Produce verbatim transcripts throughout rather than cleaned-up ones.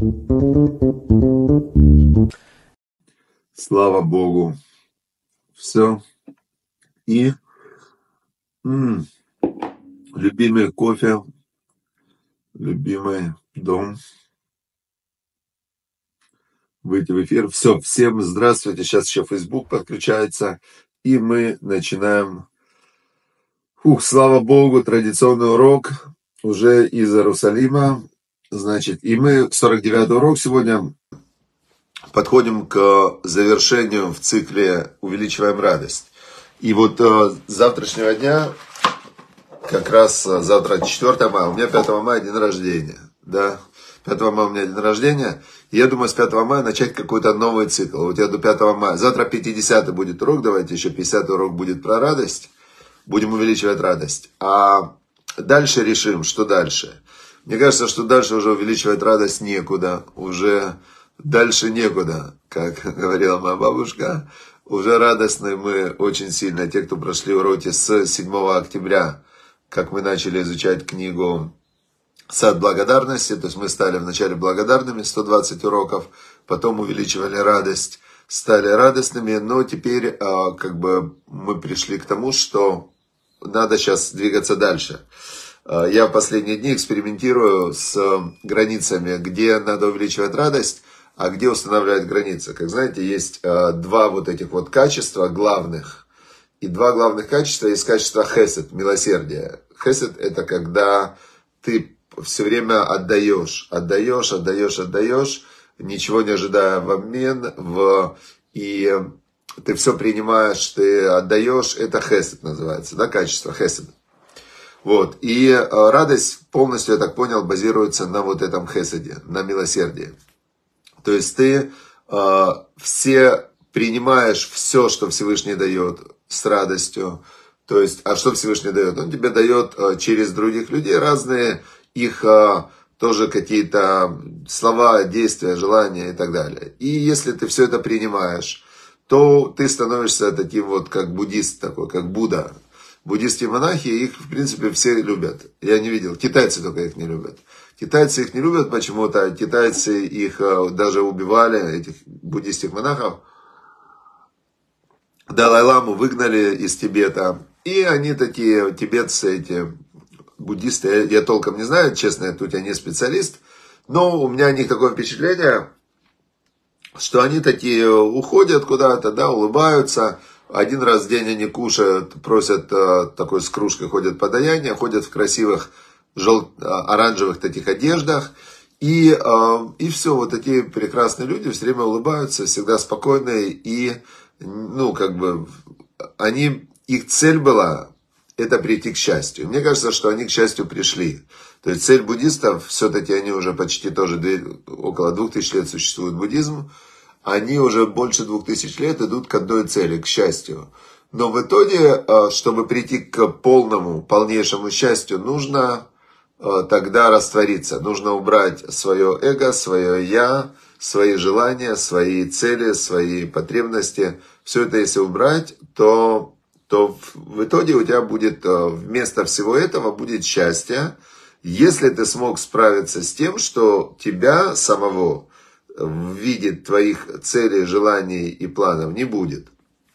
Слава Богу. Все. И м, любимый кофе, любимый дом. Выйти в эфир. Все, всем здравствуйте. Сейчас еще Facebook подключается. И мы начинаем. Ух, слава Богу, традиционный урок уже из Иерусалима. Значит, и мы, сорок девятый урок сегодня, подходим к завершению в цикле «Увеличиваем радость». И вот э, с завтрашнего дня, как раз завтра четвёртое мая, у меня пятого мая день рождения. Да? пятого мая у меня день рождения. И я думаю, с пятого мая начать какой-то новый цикл. Вот я до пятого мая. Завтра пятидесятый будет урок, давайте еще пятидесятый урок будет про радость. Будем увеличивать радость. А дальше решим, что дальше. Мне кажется, что дальше уже увеличивать радость некуда. Уже дальше некуда, как говорила моя бабушка. Уже радостны мы очень сильно. Те, кто прошли уроки с седьмого октября, как мы начали изучать книгу «Сад благодарности». То есть мы стали вначале благодарными, сто двадцать уроков. Потом увеличивали радость, стали радостными. Но теперь как бы мы пришли к тому, что надо сейчас двигаться дальше. Я в последние дни экспериментирую с границами, где надо увеличивать радость, а где устанавливать границы. Как знаете, есть два вот этих вот качества главных. И два главных качества есть качество хесед, милосердия. Хесед — это когда ты все время отдаешь, отдаешь, отдаешь, отдаешь, ничего не ожидая в обмен, в... и ты все принимаешь, ты отдаешь, это хесед называется, да, качество хесед. Вот, и радость полностью, я так понял, базируется на вот этом хеседе, на милосердии. То есть ты э, все принимаешь все, что Всевышний дает, с радостью. То есть, а что Всевышний дает? Он тебе дает э, через других людей разные их э, тоже какие-то слова, действия, желания и так далее. И если ты все это принимаешь, то ты становишься таким вот, как буддист такой, как Будда. Буддисты и монахи, их, в принципе, все любят. Я не видел, китайцы только их не любят. Китайцы их не любят почему-то, китайцы их даже убивали, этих буддийских монахов. Далай-ламу выгнали из Тибета. И они такие, тибетцы, эти буддисты, я, я толком не знаю, честно, я тут я не специалист, но у меня о них такое впечатление, что они такие уходят куда-то, да, улыбаются. Один раз в день они кушают, просят такой с кружкой, ходят подаяние, ходят в красивых жел... оранжевых таких одеждах. И, и все, вот такие прекрасные люди все время улыбаются, всегда спокойные. И, ну, как бы, они, их цель была, это прийти к счастью. Мне кажется, что они к счастью пришли. То есть цель буддистов, все-таки они уже почти тоже, около двух тысяч лет существует буддизм. Они уже больше двух тысяч лет идут к одной цели, к счастью. Но в итоге, чтобы прийти к полному, полнейшему счастью, нужно тогда раствориться. Нужно убрать свое эго, свое я, свои желания, свои цели, свои потребности. Все это если убрать, то, то в итоге у тебя будет, вместо всего этого будет счастье, если ты смог справиться с тем, что тебя самого в виде твоих целей, желаний и планов не будет.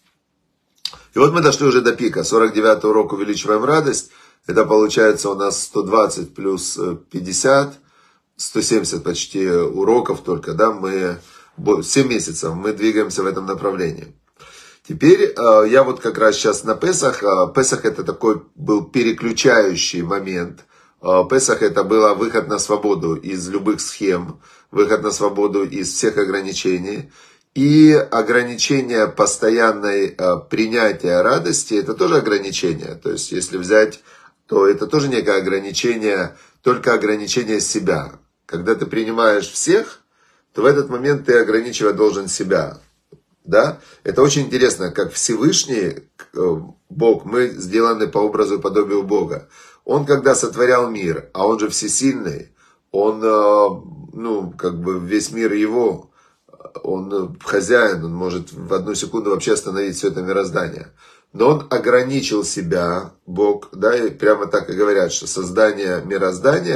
И вот мы дошли уже до пика. сорок девятый урок «Увеличиваем радость». Это получается у нас сто двадцать плюс пятьдесят, сто семьдесят почти уроков только, да, мы семь месяцев мы двигаемся в этом направлении. Теперь я вот как раз сейчас на Песах. Песах — это такой был переключающий момент. Песах — это был выход на свободу из любых схем, выход на свободу из всех ограничений. И ограничение постоянной принятия радости — это тоже ограничение. То есть, если взять, то это тоже некое ограничение, только ограничение себя. Когда ты принимаешь всех, то в этот момент ты ограничивать должен себя. Да? Это очень интересно, как Всевышний Бог, мы сделаны по образу и подобию Бога. Он, когда сотворял мир, а он же всесильный, он, ну, как бы весь мир его, он хозяин, он может в одну секунду вообще остановить все это мироздание. Но он ограничил себя, Бог, да, и прямо так и говорят, что создание мироздания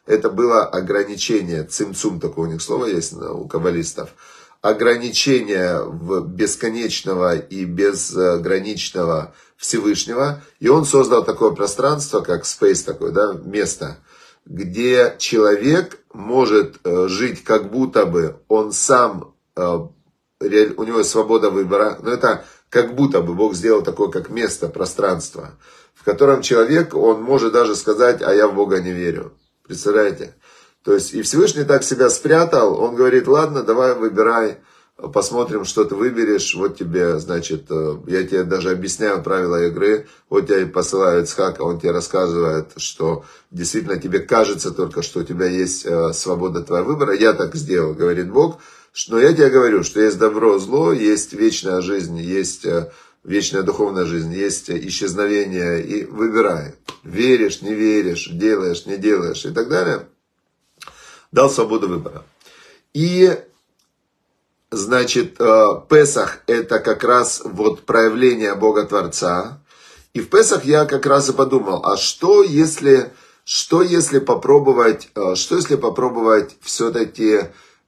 это было ограничение, цимцум, такое у них слово есть у каббалистов, ограничение в бесконечного и безграничного Всевышнего, и он создал такое пространство, как space такое, да, место, где человек может жить как будто бы он сам, у него есть свобода выбора, но это как будто бы Бог сделал такое, как место, пространство, в котором человек, он может даже сказать, а я в Бога не верю. Представляете? То есть и Всевышний так себя спрятал, он говорит, ладно, давай выбирай, посмотрим, что ты выберешь, вот тебе, значит, я тебе даже объясняю правила игры, вот тебя и посылаю Ицхака, он тебе рассказывает, что действительно тебе кажется только, что у тебя есть свобода твоего выбора, я так сделал, говорит Бог, но я тебе говорю, что есть добро, зло, есть вечная жизнь, есть вечная духовная жизнь, есть исчезновение, и выбирай, веришь, не веришь, делаешь, не делаешь и так далее, дал свободу выбора. И значит, Песах это как раз вот проявление Бога Творца. И в Песах я как раз и подумал, а что если, что если попробовать, что если попробовать все-таки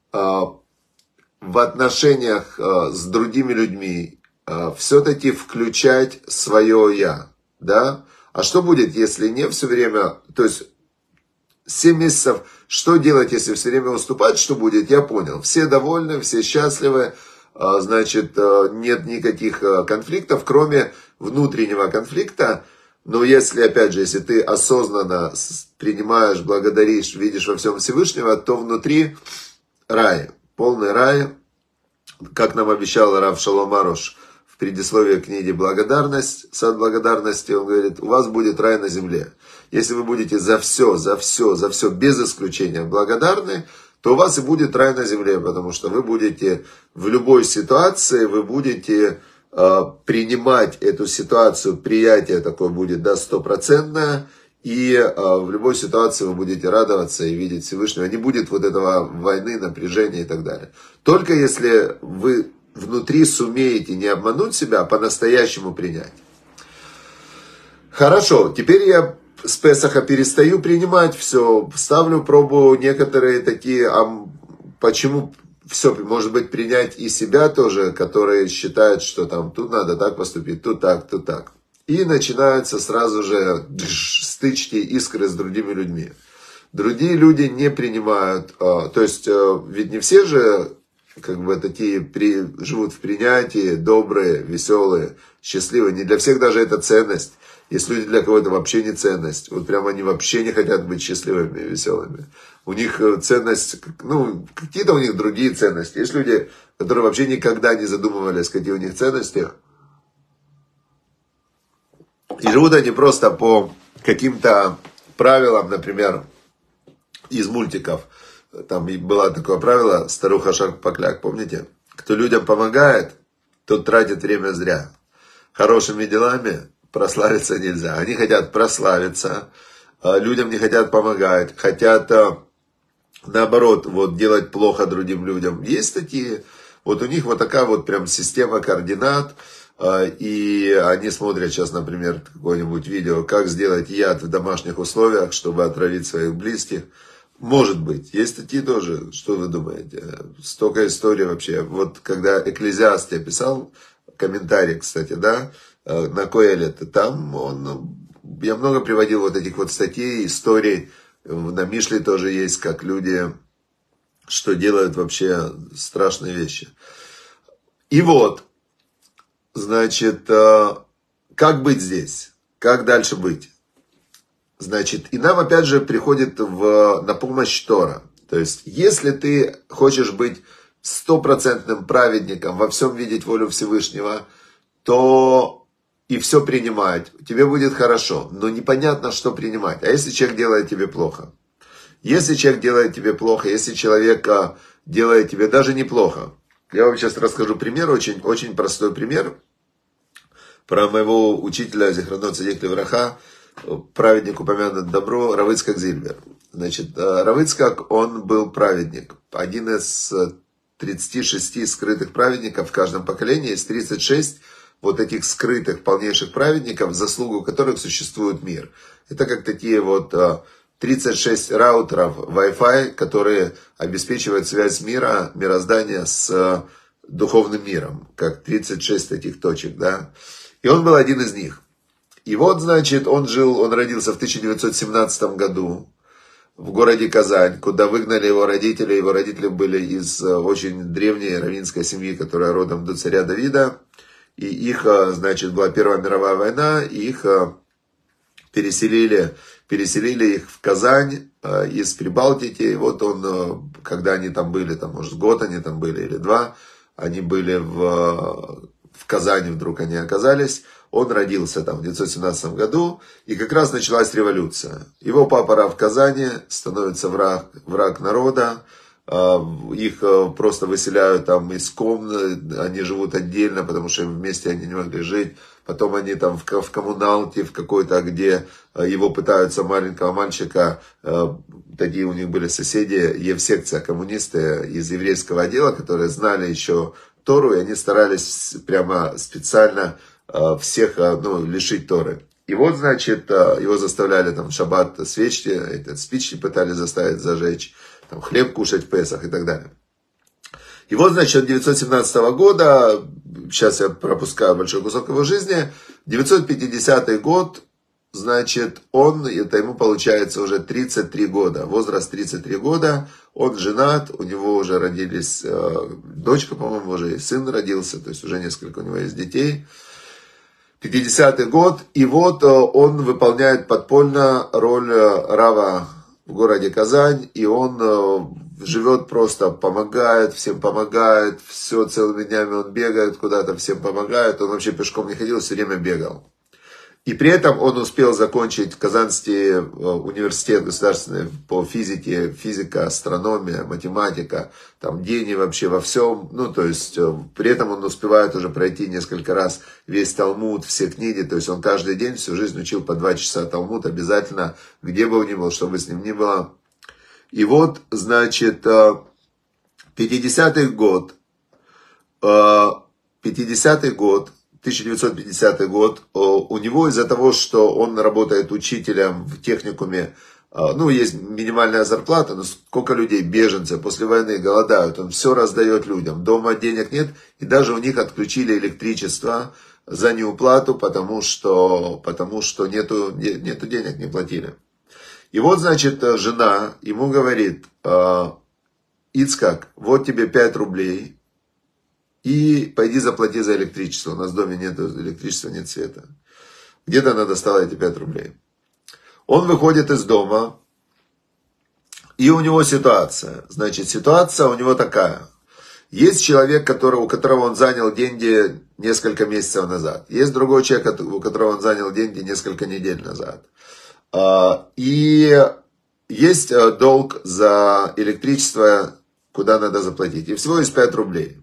в отношениях с другими людьми все-таки включать свое я, да? А что будет, если не все время, то есть семь месяцев, что делать, если все время уступать, что будет, я понял. Все довольны, все счастливы, значит, нет никаких конфликтов, кроме внутреннего конфликта. Но если, опять же, если ты осознанно принимаешь, благодаришь, видишь во всем Всевышнего, то внутри рай, полный рай, как нам обещал Рав Шолом Аруш в предисловии книги «Благодарность», «Сад благодарности», он говорит, у вас будет рай на земле. Если вы будете за все, за все, за все без исключения благодарны, то у вас и будет рай на земле, потому что вы будете в любой ситуации, вы будете э, принимать эту ситуацию, приятие такое будет, да, стопроцентное, и э, в любой ситуации вы будете радоваться и видеть Всевышнего. Не будет вот этого войны, напряжения и так далее. Только если вы внутри сумеете не обмануть себя, а по-настоящему принять. Хорошо, теперь я с Песаха перестаю принимать все, ставлю пробу некоторые такие, а почему все, может быть, принять и себя тоже, которые считают, что там тут надо так поступить, тут так, тут так. И начинаются сразу же стычки, искры с другими людьми. Другие люди не принимают, то есть ведь не все же как бы такие при, живут в принятии, добрые, веселые, счастливые. Не для всех даже это ценность. Есть люди, для кого это вообще не ценность. Вот прямо они вообще не хотят быть счастливыми и веселыми. У них ценность, ну, какие-то у них другие ценности. Есть люди, которые вообще никогда не задумывались, какие у них ценности. И живут они просто по каким-то правилам, например, из мультиков. Там было такое правило, старуха Шарпакляк, помните? Кто людям помогает, тот тратит время зря. Хорошими делами прославиться нельзя. Они хотят прославиться, людям не хотят помогать, хотят, наоборот, вот делать плохо другим людям. Есть такие, вот у них вот такая вот прям система координат, и они смотрят сейчас, например, какое-нибудь видео, как сделать яд в домашних условиях, чтобы отравить своих близких. Может быть, есть такие тоже, что вы думаете? Столько историй вообще. Вот когда Экклезиаст я писал, комментарий, кстати, да, на Коэлет, там он, я много приводил вот этих вот статей, историй, на Мишле тоже есть, как люди, что делают вообще страшные вещи. И вот, значит, как быть здесь? Как дальше быть? Значит, и нам опять же приходит в, на помощь Тора. То есть, если ты хочешь быть стопроцентным праведником, во всем видеть волю Всевышнего, то и все принимать, тебе будет хорошо. Но непонятно, что принимать. А если человек делает тебе плохо? Если человек делает тебе плохо, если человек делает тебе даже неплохо. Я вам сейчас расскажу пример, очень, очень простой пример. Про моего учителя Зихронот Цадик Левраха, праведник упомянут добро, Рав Ицхак Зильбер. Значит, Рав Ицхак, он был праведник. Один из тридцати шести скрытых праведников в каждом поколении. Есть тридцать шесть вот таких скрытых, полнейших праведников, в заслугу которых существует мир. Это как такие вот тридцать шесть раутеров Wi-Fi, которые обеспечивают связь мира, мироздания с духовным миром, как тридцать шесть таких точек, да. И он был один из них. И вот, значит, он жил, он родился в тысяча девятьсот семнадцатом году в городе Казань, куда выгнали его родители. Его родители были из очень древней раввинской семьи, которая родом до царя Давида. И их, значит, была Первая мировая война, и их переселили, переселили их в Казань из Прибалтики. И вот он, когда они там были, там, может, год они там были или два, они были в, в Казани, вдруг они оказались. Он родился там в девятьсот семнадцатом году, и как раз началась революция. Его папа Рав в Казани, становится враг, враг народа, их просто выселяют там из комнат, они живут отдельно, потому что вместе они не могли жить. Потом они там в, в коммуналке, в какой-то, где его пытаются, маленького мальчика, такие у них были соседи, евсекция, коммунисты из еврейского отдела, которые знали еще Тору, и они старались прямо специально всех, ну, лишить Торы. И вот, значит, его заставляли там в шаббат свечки, этот, спички пытались заставить зажечь, там, хлеб кушать в Песах и так далее. И вот, значит, девятьсот семнадцатого года, сейчас я пропускаю большой кусок его жизни, девятьсот пятидесятый год, значит, он, это ему получается уже тридцать три года, возраст тридцать три года, он женат, у него уже родились, дочка, по-моему, уже и сын родился, то есть уже несколько у него есть детей. пятидесятый год, и вот он выполняет подпольно роль рава в городе Казань, и он живет просто, помогает, всем помогает, все, целыми днями он бегает куда-то, всем помогает, он вообще пешком не ходил, все время бегал. И при этом он успел закончить Казанский университет государственный по физике, физика, астрономия, математика, там гений вообще во всем. Ну, то есть, при этом он успевает уже пройти несколько раз весь Талмуд, все книги. То есть, он каждый день всю жизнь учил по два часа Талмуд обязательно, где бы он ни был, что бы с ним ни было. И вот, значит, пятидесятый год, пятидесятый год, тысяча девятьсот пятидесятый год, у него из-за того, что он работает учителем в техникуме, ну, есть минимальная зарплата, но сколько людей, беженцы, после войны голодают, он все раздает людям, дома денег нет, и даже у них отключили электричество за неуплату, потому что, потому что нету, нету денег, не платили. И вот, значит, жена ему говорит: Ицхак, вот тебе пять рублей, и пойди заплати за электричество. У нас в доме нет электричества, нет света. Где-то она достала эти пять рублей. Он выходит из дома, и у него ситуация. Значит, ситуация у него такая. Есть человек, который, у которого он занял деньги несколько месяцев назад. Есть другой человек, у которого он занял деньги несколько недель назад. И есть долг за электричество, куда надо заплатить. И всего есть пять рублей.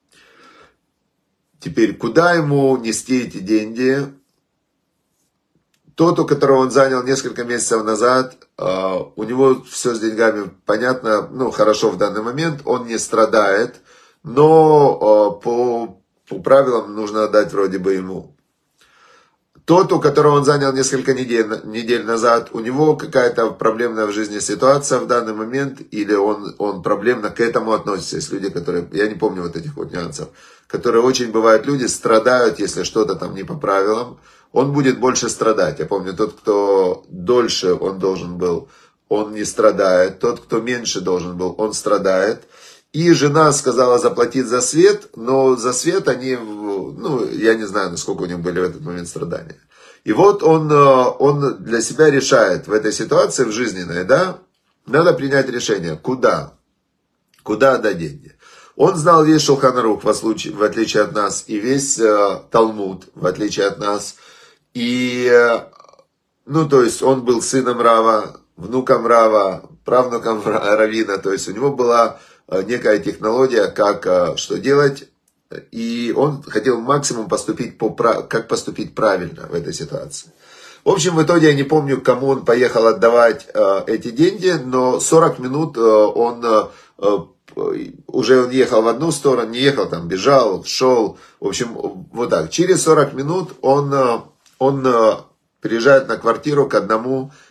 Теперь, куда ему нести эти деньги? Тот, у которого он занял несколько месяцев назад, у него все с деньгами понятно, ну, хорошо в данный момент, он не страдает, но по, по правилам нужно отдать вроде бы ему. Тот, у которого он занял несколько недель, недель назад, у него какая-то проблемная в жизни ситуация в данный момент, или он, он проблемно к этому относится. Есть люди, которые, я не помню вот этих вот нюансов, которые очень бывают, люди страдают, если что-то там не по правилам, он будет больше страдать. Я помню, тот, кто дольше он должен был, он не страдает, тот, кто меньше должен был, он страдает. И жена сказала заплатить за свет, но за свет они, ну, я не знаю, насколько у них были в этот момент страдания. И вот он, он для себя решает в этой ситуации, в жизненной, да, надо принять решение, куда, куда отдать деньги. Он знал весь Шулхан Арух, в отличие от нас, и весь э, Талмуд, в отличие от нас. И, э, ну, то есть, он был сыном Рава, внуком Рава, правнуком Равина, то есть, у него была некая технология, как, что делать, и он хотел максимум поступить по, как поступить правильно в этой ситуации. В общем, в итоге я не помню, кому он поехал отдавать э, эти деньги, но сорок минут э, он э, уже он ехал в одну сторону, не ехал, там бежал, шел, в общем, вот так. Через сорок минут он, он приезжает на квартиру к одному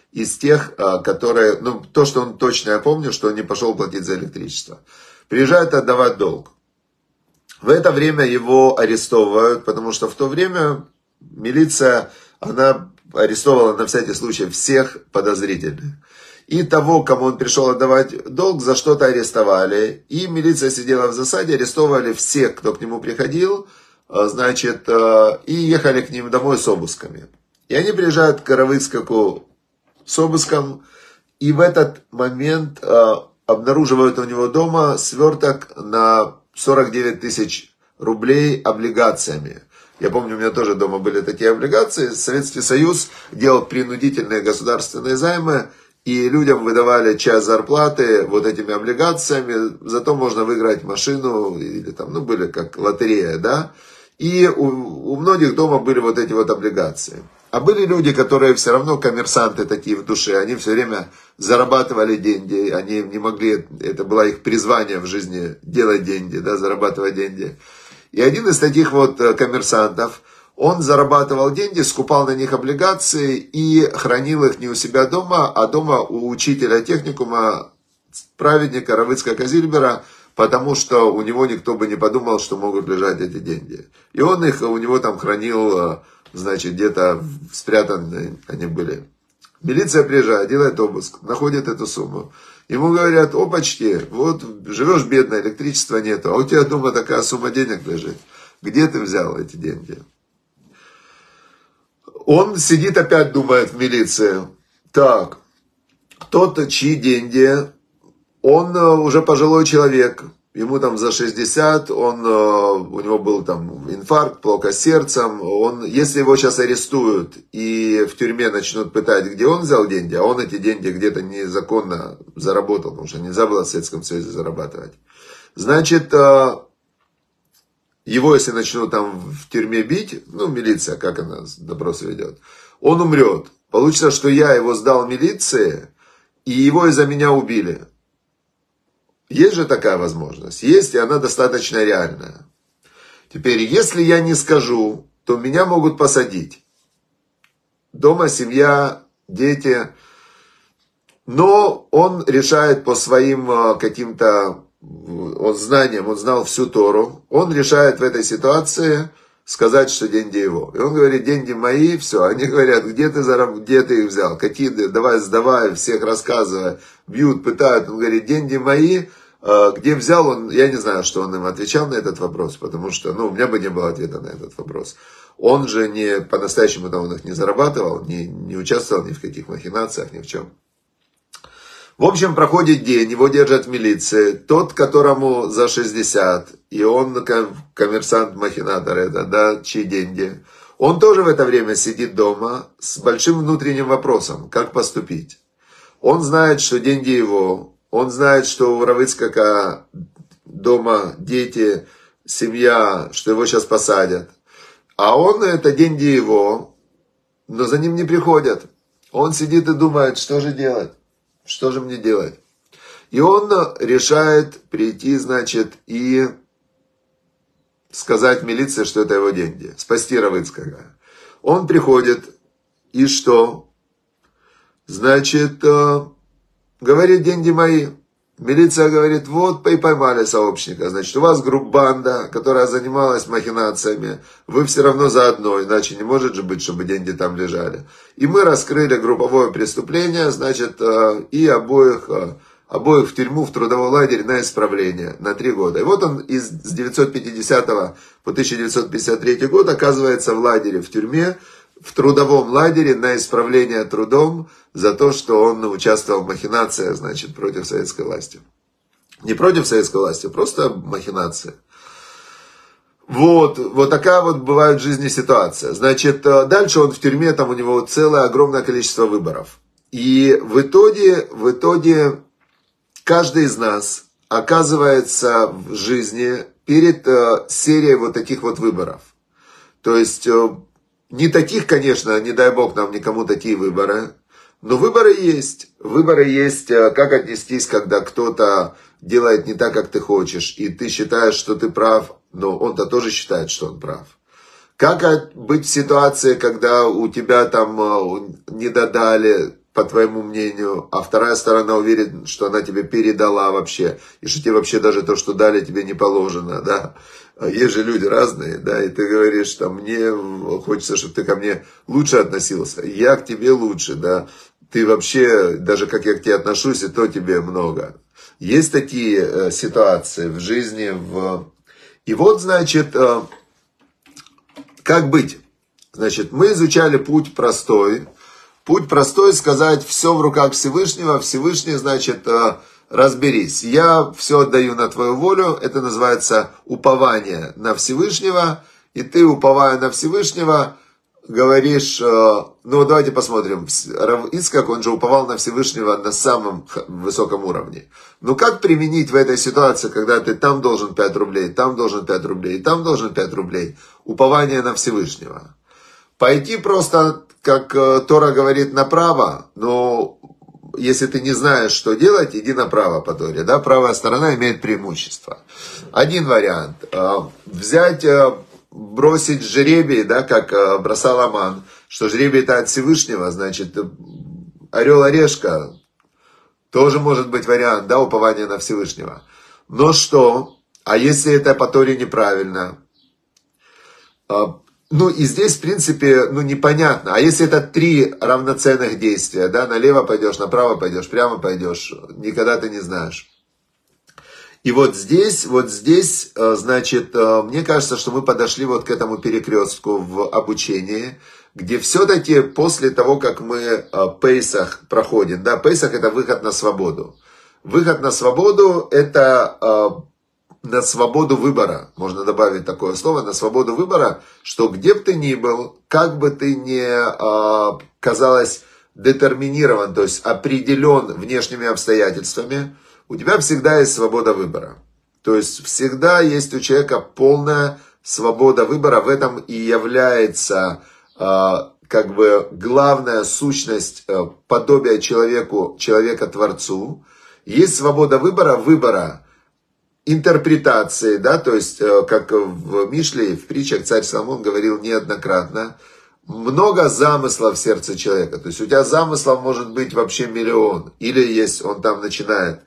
из тех, которые, ну, то, что он точно, я помню, что он не пошел платить за электричество. Приезжает отдавать долг. В это время его арестовывают, потому что в то время милиция, она арестовала на всякий случай всех подозрительных. И того, кому он пришел отдавать долг, за что-то арестовали. И милиция сидела в засаде, арестовывали всех, кто к нему приходил, значит, и ехали к ним домой с обысками. И они приезжают к Каравицкаку с обыском, и в этот момент обнаруживают у него дома сверток на сорок девять тысяч рублей облигациями. Я помню, у меня тоже дома были такие облигации. Советский Союз делал принудительные государственные займы, и людям выдавали часть зарплаты вот этими облигациями, зато можно выиграть машину, или там, ну, были как лотерея, да. И у, у многих дома были вот эти вот облигации. А были люди, которые все равно коммерсанты такие в душе, они все время зарабатывали деньги, они не могли, это было их призвание в жизни, делать деньги, да, зарабатывать деньги. И один из таких вот коммерсантов, он зарабатывал деньги, скупал на них облигации и хранил их не у себя дома, а дома у учителя техникума, праведника Равыцкака Зильбера, потому что у него никто бы не подумал, что могут лежать эти деньги. И он их у него там хранил, значит, где-то спрятаны они были. Милиция приезжает, делает обыск, находит эту сумму. Ему говорят: опачки, вот живешь бедно, электричества нету, а у тебя дома такая сумма денег лежит. Где ты взял эти деньги? Он сидит опять, думает в милиции: так, тот, чьи деньги, он уже пожилой человек, ему там за шестьдесят, он, у него был там инфаркт, плохо с сердцем, он, если его сейчас арестуют и в тюрьме начнут пытать, где он взял деньги, а он эти деньги где-то незаконно заработал, потому что нельзя было в Советском Союзе зарабатывать, значит, его, если начнут там в тюрьме бить, ну, милиция, как она допрос ведет, он умрет. Получится, что я его сдал милиции, и его из-за меня убили. Есть же такая возможность? Есть, и она достаточно реальная. Теперь, если я не скажу, то меня могут посадить. Дома семья, дети. Но он решает по своим каким-то он знаниям, он знал всю Тору. Он решает в этой ситуации сказать, что деньги его. И он говорит: деньги мои, все. Они говорят: где ты, зараб... где ты их взял? Какие? Давай сдавай, всех рассказывай. Бьют, пытают. Он говорит: деньги мои. Где взял он, я не знаю, что он им отвечал на этот вопрос, потому что, ну, у меня бы не было ответа на этот вопрос. Он же не, по-настоящему там он их не зарабатывал, не, не участвовал ни в каких махинациях, ни в чем. В общем, проходит день, его держат в милиции. Тот, которому за шестьдесят, и он коммерсант-махинатор, это, да, чьи деньги, он тоже в это время сидит дома с большим внутренним вопросом, как поступить. Он знает, что деньги его, он знает, что у Равыцкака дома дети, семья, что его сейчас посадят. А он, это деньги его, но за ним не приходят. Он сидит и думает, что же делать. Что же мне делать? И он решает прийти, значит, и сказать милиции, что это его деньги. Спасти Равыцкака. Он приходит, и что? Значит, говорит: деньги мои. Милиция говорит: вот и поймали сообщника. Значит, у вас группбанда, которая занималась махинациями. Вы все равно заодно, иначе не может же быть, чтобы деньги там лежали. И мы раскрыли групповое преступление, значит, и обоих, обоих в тюрьму, в трудовой лагерь на исправление на три года. И вот он из, с девятьсот пятидесятого по тысяча девятьсот пятьдесят третий год оказывается в лагере, в тюрьме, в трудовом лагере на исправление трудом за то, что он участвовал в махинациях, значит, против советской власти. Не против советской власти, просто махинация. Вот, вот такая вот бывает в жизни ситуация. Значит, дальше он в тюрьме, там у него целое огромное количество выборов. И в итоге, в итоге каждый из нас оказывается в жизни перед серией вот таких вот выборов. То есть, не таких, конечно, не дай бог нам никому такие выборы, но выборы есть. Выборы есть, как отнестись, когда кто-то делает не так, как ты хочешь, и ты считаешь, что ты прав, но он-то тоже считает, что он прав. Как быть в ситуации, когда у тебя там не додали, по твоему мнению, а вторая сторона уверена, что она тебе передала вообще, и что тебе вообще даже то, что дали, тебе не положено, да. Есть же люди разные, да, и ты говоришь, там, мне хочется, чтобы ты ко мне лучше относился, я к тебе лучше, да. Ты вообще, даже как я к тебе отношусь, и то тебе много. Есть такие э, ситуации в жизни. В... И вот, значит, э, как быть? Значит, мы изучали путь простой. Путь простой сказать, все в руках Всевышнего. Всевышний, значит, э, разберись. Я все отдаю на твою волю. Это называется упование на Всевышнего. И ты, уповая на Всевышнего, говоришь, ну давайте посмотрим, Рав Ицхак, он же уповал на Всевышнего на самом высоком уровне. Ну как применить в этой ситуации, когда ты там должен пять рублей, там должен пять рублей, там должен пять рублей, упование на Всевышнего? Пойти просто, как Тора говорит, направо, но если ты не знаешь, что делать, иди направо по Торе, да, правая сторона имеет преимущество. Один вариант, взять... бросить жребий, да, как бросал Аман, что жребий это от Всевышнего, значит, орел-орешка, тоже может быть вариант, да, упования на Всевышнего. Но что? А если это по Торе неправильно? Ну, и здесь, в принципе, ну, непонятно. А если это три равноценных действия, да, налево пойдешь, направо пойдешь, прямо пойдешь, никогда ты не знаешь. И вот здесь, вот здесь, значит, мне кажется, что мы подошли вот к этому перекрестку в обучении, где все-таки после того, как мы Пейсах проходим, да, Пейсах это выход на свободу. Выход на свободу это на свободу выбора, можно добавить такое слово, на свободу выбора, что где бы ты ни был, как бы ты ни казалось детерминирован, то есть определен внешними обстоятельствами, у тебя всегда есть свобода выбора. То есть всегда есть у человека полная свобода выбора. В этом и является э, как бы главная сущность э, подобия человеку, человека-творцу. Есть свобода выбора, выбора интерпретации, да, то есть э, как в Мишле, в притчах царь Соломон говорил неоднократно, много замыслов в сердце человека. То есть у тебя замыслов может быть вообще миллион. Или есть, он там начинает...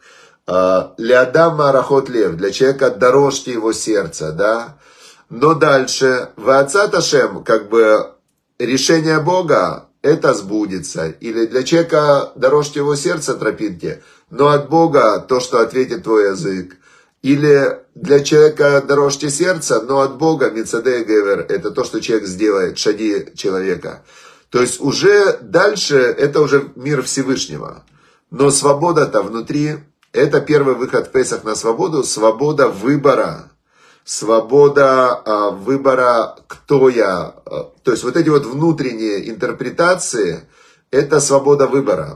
Леадама рахот лев, для человека дорожьте его сердце, да. Но дальше, ваацат Ашем, как бы решение Бога, это сбудется. Или для человека дорожьте его сердце, тропинки, но от Бога то, что ответит твой язык. Или для человека дорожьте сердце, но от Бога, мицадей гевер, это то, что человек сделает, шаги человека. То есть уже дальше, это уже мир Всевышнего. Но свобода-то внутри. Это первый выход в Песах на свободу, свобода выбора, свобода а, выбора, кто я. То есть вот эти вот внутренние интерпретации, это свобода выбора.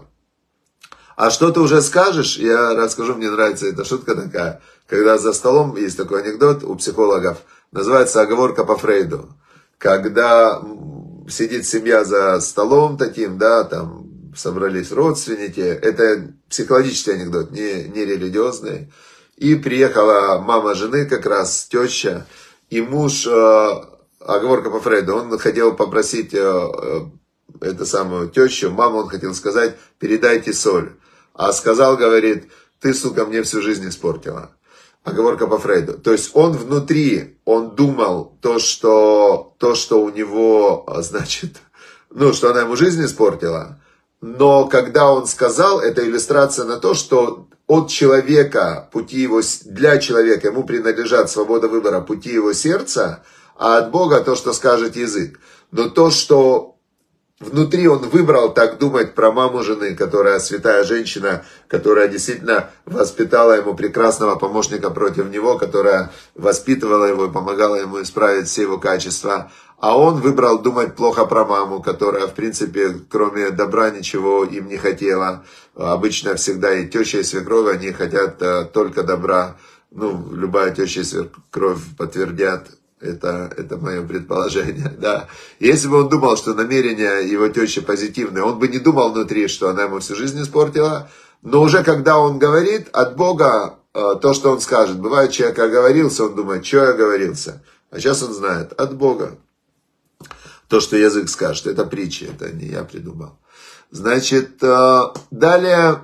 А что ты уже скажешь, я расскажу, мне нравится эта шутка такая, когда за столом, есть такой анекдот у психологов, называется оговорка по Фрейду. Когда сидит семья за столом таким, да, там, собрались родственники, это психологический анекдот, не, не религиозный. И приехала мама жены, как раз теща, и муж, э, оговорка по Фрейду, он хотел попросить э, э, эту самую тещу, маму он хотел сказать, передайте соль. А сказал, говорит, ты, сука, мне всю жизнь испортила. Оговорка по Фрейду. То есть он внутри, он думал то, что, то, что у него, значит, ну, что она ему жизнь испортила. Но когда он сказал, это иллюстрация на то, что от человека, пути его, для человека ему принадлежат свобода выбора, пути его сердца, а от Бога то, что скажет язык. Но то, что внутри он выбрал так думать про маму жены, которая святая женщина, которая действительно воспитала ему прекрасного помощника против него, которая воспитывала его и помогала ему исправить все его качества. А он выбрал думать плохо про маму, которая, в принципе, кроме добра ничего им не хотела. Обычно всегда и теща, и свекровь, они хотят только добра. Ну, любая теща и свекровь подтвердят. Это, это мое предположение, да. Если бы он думал, что намерения его тещи позитивные, он бы не думал внутри, что она ему всю жизнь испортила. Но уже когда он говорит от Бога то, что он скажет. Бывает, человек оговорился, он думает, что я оговорился. А сейчас он знает, от Бога. То, что язык скажет, это притча, это не я придумал. Значит, далее,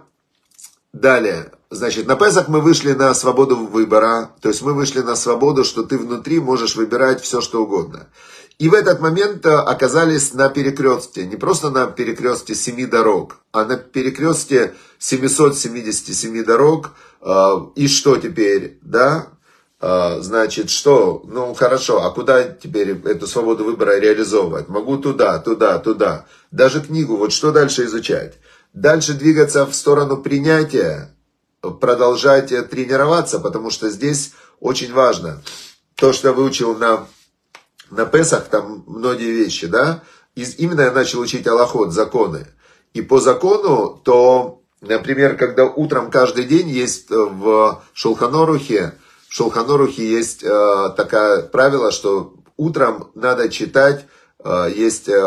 далее. Значит, на Песах мы вышли на свободу выбора, то есть мы вышли на свободу, что ты внутри можешь выбирать все, что угодно. И в этот момент оказались на перекрестке, не просто на перекрестке семи дорог, а на перекрестке семисот семидесяти семи дорог. И что теперь, да? Значит, что? Ну, хорошо, а куда теперь эту свободу выбора реализовывать? Могу туда, туда, туда. Даже книгу, вот что дальше изучать? Дальше двигаться в сторону принятия, продолжать тренироваться, потому что здесь очень важно. То, что я выучил на, на Песах, там многие вещи, да? И именно я начал учить алахот, законы. И по закону, то, например, когда утром каждый день есть в Шулхан Арухе, в Шулхан Арухе есть э, такое правило, что утром надо читать, э, есть э,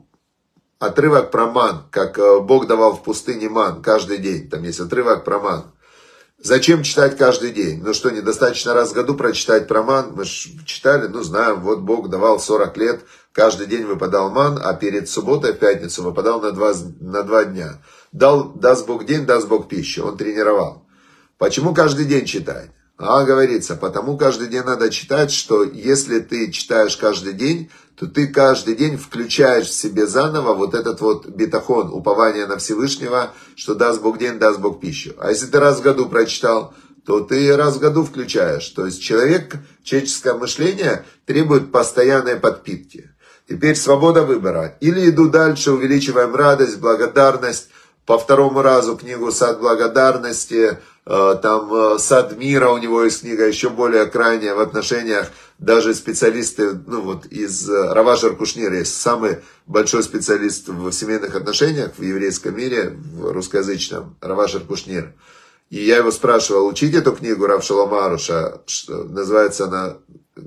отрывок про ман, как э, Бог давал в пустыне ман каждый день, там есть отрывок про ман. Зачем читать каждый день? Ну что, недостаточно раз в году прочитать про ман? Мы же читали, ну знаем, вот Бог давал сорок лет, каждый день выпадал ман, а перед субботой в пятницу выпадал на два, на два дня. Дал, даст Бог день, даст Бог пищу, он тренировал. Почему каждый день читать? А, говорится, потому каждый день надо читать, что если ты читаешь каждый день, то ты каждый день включаешь в себе заново вот этот вот битахон, упование на Всевышнего, что даст Бог день, даст Бог пищу. А если ты раз в году прочитал, то ты раз в году включаешь. То есть человек, человеческое мышление требует постоянной подпитки. Теперь свобода выбора. Или иду дальше, увеличиваем радость, благодарность. По второму разу книгу «Сад благодарности», там «Сад мира», у него есть книга еще более крайняя в отношениях. Даже специалисты, ну вот из Рава Шар Кушнир есть самый большой специалист в семейных отношениях в еврейском мире, в русскоязычном, Рава Шар Кушнир. И я его спрашивал, учить эту книгу Рав Шолома Аруша, называется она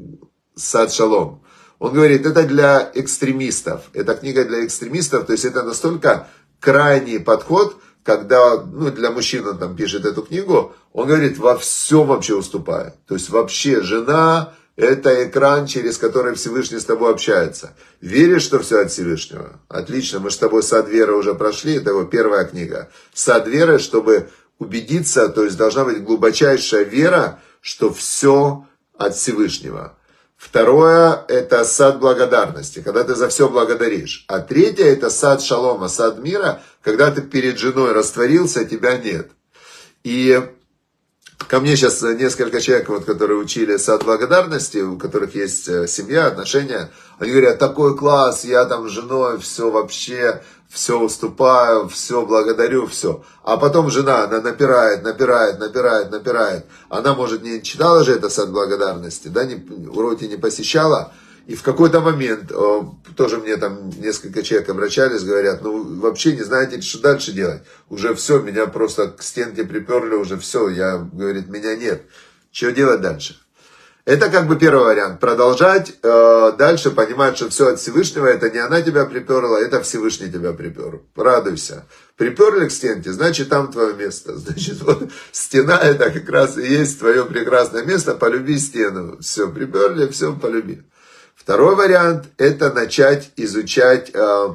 «Сад Шалом». Он говорит, это для экстремистов, это книга для экстремистов, то есть это настолько крайний подход, когда, ну, для мужчин он там пишет эту книгу, он говорит, во всем вообще уступает. То есть вообще жена – это экран, через который Всевышний с тобой общается. Веришь, что все от Всевышнего? Отлично, мы с тобой «Сад веры» уже прошли, это его первая книга. «Сад веры», чтобы убедиться, то есть должна быть глубочайшая вера, что все от Всевышнего. Второе – это сад благодарности, когда ты за все благодаришь. А третье – это сад шалома, сад мира, когда ты перед женой растворился, тебя нет. И ко мне сейчас несколько человек, вот, которые учили сад благодарности, у которых есть семья, отношения, они говорят, такой класс, я там с женой, все вообще, все уступаю, все благодарю, все. А потом жена, она напирает, напирает, напирает, напирает. Она, может, не читала же это сад благодарности, да, не, уроки не посещала. И в какой-то момент, тоже мне там несколько человек обращались, говорят, ну вообще не знаете, что дальше делать. Уже все, меня просто к стенке приперли, уже все, я, говорит, меня нет. Что делать дальше? Это как бы первый вариант. Продолжать э, дальше, понимать, что все от Всевышнего, это не она тебя приперла, это Всевышний тебя припер. Радуйся. Приперли к стенке, значит там твое место. Значит, вот стена это как раз и есть твое прекрасное место, полюби стену. Все, приперли, все, полюби. Второй вариант это начать изучать, э,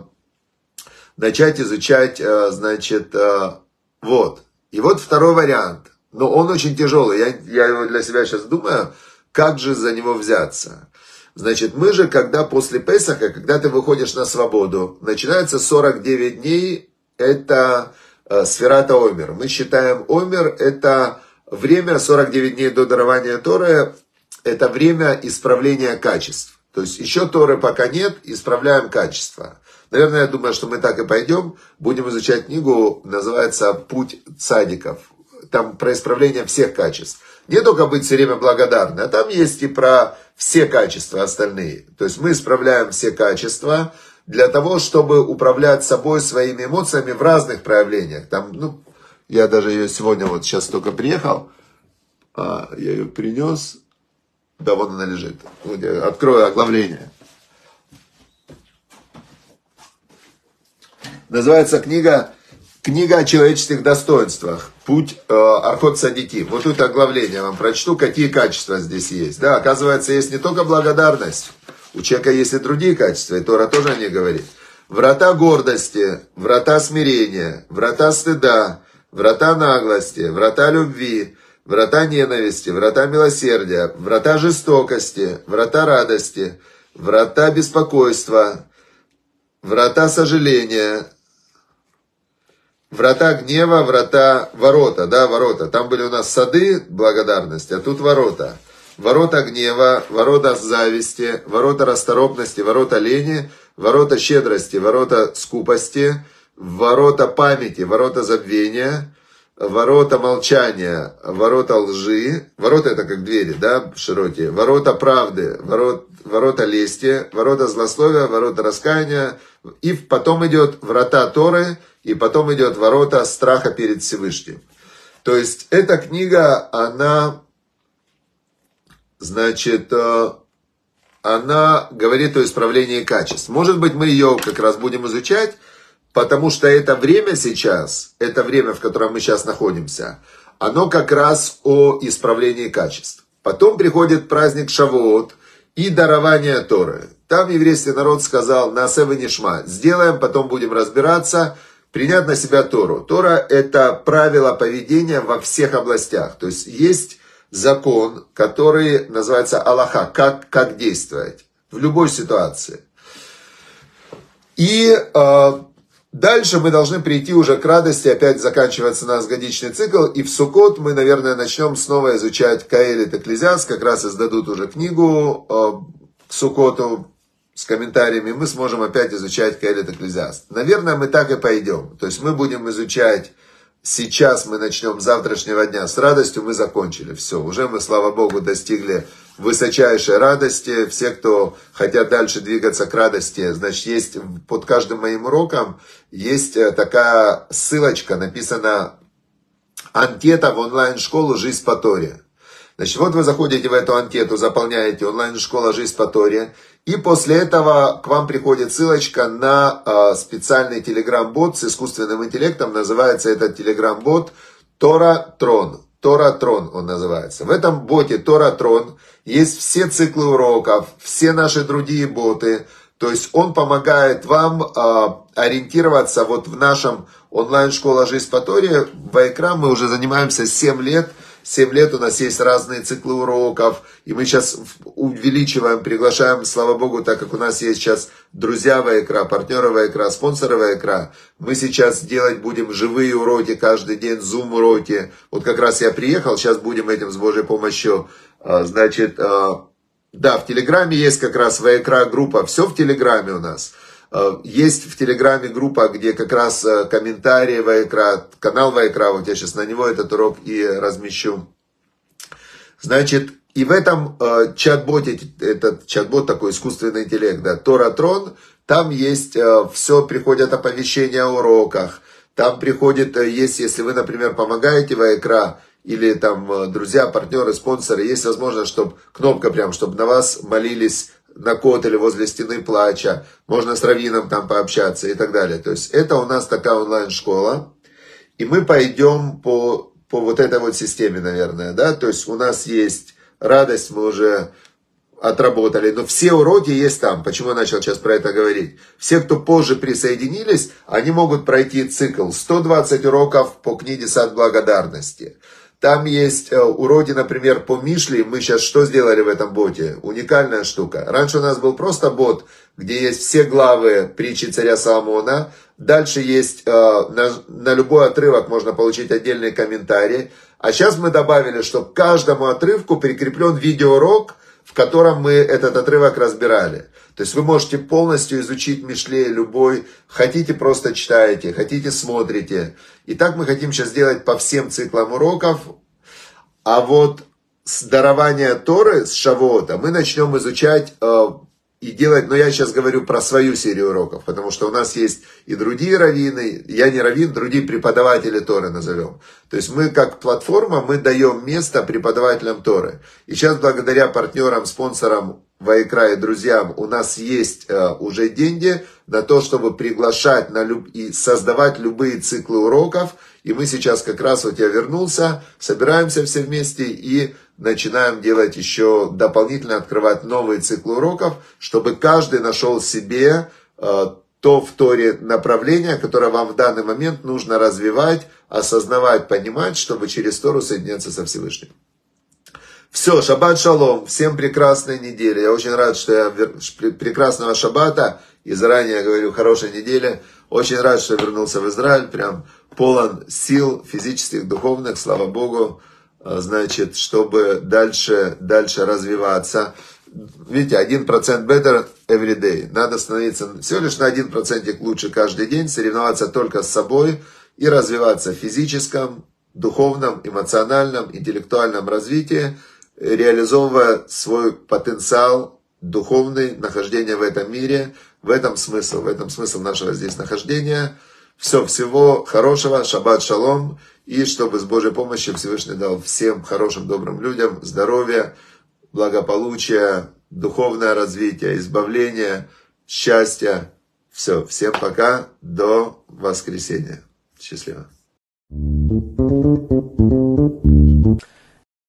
начать изучать, э, значит, э, вот. И вот второй вариант. Но он очень тяжелый. Я, я его для себя сейчас думаю. Как же за него взяться? Значит, мы же, когда после Песаха, когда ты выходишь на свободу, начинается сорок девять дней, это э, сферата Омер. Мы считаем Омер, это время, сорок девять дней до дарования Торы, это время исправления качеств. То есть еще Торы пока нет, исправляем качество. Наверное, я думаю, что мы так и пойдем, будем изучать книгу, называется «Путь цадиков». Там про исправление всех качеств. Не только быть все время благодарны, а там есть и про все качества остальные. То есть мы исправляем все качества для того, чтобы управлять собой, своими эмоциями в разных проявлениях. Там, ну, я даже ее сегодня, вот сейчас только приехал, а, я ее принес, да, вон она лежит. Вот я открою оглавление. Называется книга Книга о человеческих достоинствах. Путь э, Архот Цадики. Вот тут оглавление вам прочту, какие качества здесь есть. Да, оказывается, есть не только благодарность. У человека есть и другие качества, и Тора тоже о них говорит. врата гордости, врата смирения, врата стыда, врата наглости, врата любви, врата ненависти, врата милосердия, врата жестокости, врата радости, врата беспокойства, врата сожаления, врата гнева, врата, ворота, да, ворота. Там были у нас сады благодарности, а тут ворота. Ворота гнева, ворота зависти, ворота расторопности, ворота лени, ворота щедрости, ворота скупости, ворота памяти, ворота забвения, ворота молчания, ворота лжи, ворота это как двери, да, широкие, ворота правды, ворот, ворота лести, ворота злословия, ворота раскаяния, и потом идет врата Торы, и потом идет ворота страха перед Всевышним. То есть эта книга, она, значит, она говорит о исправлении качеств. Может быть, мы ее как раз будем изучать, потому что это время сейчас, это время, в котором мы сейчас находимся, оно как раз о исправлении качеств. Потом приходит праздник Шавуот и дарование Торы. Там еврейский народ сказал: «Наасе венишма», сделаем, потом будем разбираться, принять на себя Тору. Тора – это правило поведения во всех областях. То есть есть закон, который называется Аллаха, как, как действовать в любой ситуации. И э, дальше мы должны прийти уже к радости, опять заканчивается наш годичный цикл, и в Суккот мы, наверное, начнем снова изучать Каэлит Экклезиаст, как раз издадут уже книгу э, к Суккоту с комментариями, мы сможем опять изучать Каэлит Экклезиаст. Наверное, мы так и пойдем. То есть мы будем изучать, сейчас мы начнем с завтрашнего дня, с радостью мы закончили. Все, уже мы, слава Богу, достигли высочайшей радости. Все, кто хотят дальше двигаться к радости, значит, есть под каждым моим уроком, есть такая ссылочка, написана «Анкета в онлайн-школу «Жизнь по Торе». Значит, вот вы заходите в эту анкету, заполняете онлайн-школа «Жизнь по Торе», и после этого к вам приходит ссылочка на э, специальный телеграм-бот с искусственным интеллектом. Называется этот телеграм-бот Тора-Трон. Тора-Трон он называется. В этом боте Тора-Трон есть все циклы уроков, все наши другие боты. То есть он помогает вам э, ориентироваться вот в нашем онлайн-школа «Жизнь по Торе». В Ваикра мы уже занимаемся семь лет. семь лет у нас есть разные циклы уроков, и мы сейчас увеличиваем, приглашаем, слава Богу, так как у нас есть сейчас друзья Ваикра, партнеры Ваикра, спонсоры Ваикра, мы сейчас делать будем живые уроки каждый день, зум-уроки. Вот как раз я приехал, сейчас будем этим с Божьей помощью, значит, да, в Телеграме есть как раз Ваикра группа, все в Телеграме у нас. Есть в Телеграме группа, где как раз комментарии Ваикра, канал Ваикра, вот я сейчас на него этот урок и размещу. Значит, и в этом э, чат-боте, этот чат-бот такой искусственный интеллект, да, Тора-Трон, там есть э, все, приходят оповещения о уроках, там приходит, э, есть, если вы, например, помогаете Ваикра, или там э, друзья, партнеры, спонсоры, есть возможность, чтобы кнопка прям, чтобы на вас молились на кот или возле стены плача, можно с раввином там пообщаться и так далее. То есть это у нас такая онлайн-школа, и мы пойдем по, по вот этой вот системе, наверное, да, то есть у нас есть радость, мы уже отработали, но все уроки есть там. Почему я начал сейчас про это говорить? Все, кто позже присоединились, они могут пройти цикл сто двадцать уроков по книге «Сад благодарности». Там есть уроки, например, по Мишле. Мы сейчас что сделали в этом боте? Уникальная штука. Раньше у нас был просто бот, где есть все главы притчи царя Соломона. Дальше есть на, на любой отрывок можно получить отдельные комментарии. А сейчас мы добавили, что к каждому отрывку прикреплен видеоурок, в котором мы этот отрывок разбирали. То есть вы можете полностью изучить Мишлей любой, хотите просто читаете, хотите смотрите. И так мы хотим сейчас сделать по всем циклам уроков. А вот с дарования Торы, с Шавуота, мы начнем изучать э, и делать, но я сейчас говорю про свою серию уроков, потому что у нас есть и другие раввины, я не раввин, другие преподаватели Торы назовем. То есть мы как платформа, мы даем место преподавателям Торы. И сейчас благодаря партнерам, спонсорам Ваикра и друзьям у нас есть э, уже деньги на то, чтобы приглашать на люб... и создавать любые циклы уроков. И мы сейчас как раз, вот я вернулся, собираемся все вместе и начинаем делать еще дополнительно, открывать новые циклы уроков, чтобы каждый нашел себе э, то в Торе направление, которое вам в данный момент нужно развивать, осознавать, понимать, чтобы через Тору соединяться со Всевышним. Все, шаббат шалом, всем прекрасной недели. Я очень рад, что я прекрасного шаббата, и заранее говорю, хорошей недели. Очень рад, что я вернулся в Израиль, прям полон сил физических, духовных, слава Богу, значит, чтобы дальше, дальше развиваться. Видите, один процент better every day. Надо становиться всего лишь на один процентик лучше каждый день, соревноваться только с собой и развиваться в физическом, духовном, эмоциональном, интеллектуальном развитии, реализовывая свой потенциал духовный, нахождения в этом мире. В этом смысл, в этом смысл нашего здесь нахождения. Все, всего хорошего, шаббат шалом, и чтобы с Божьей помощью Всевышний дал всем хорошим, добрым людям здоровья, благополучия, духовное развитие, избавление, счастья. Все, всем пока, до воскресенья. Счастливо.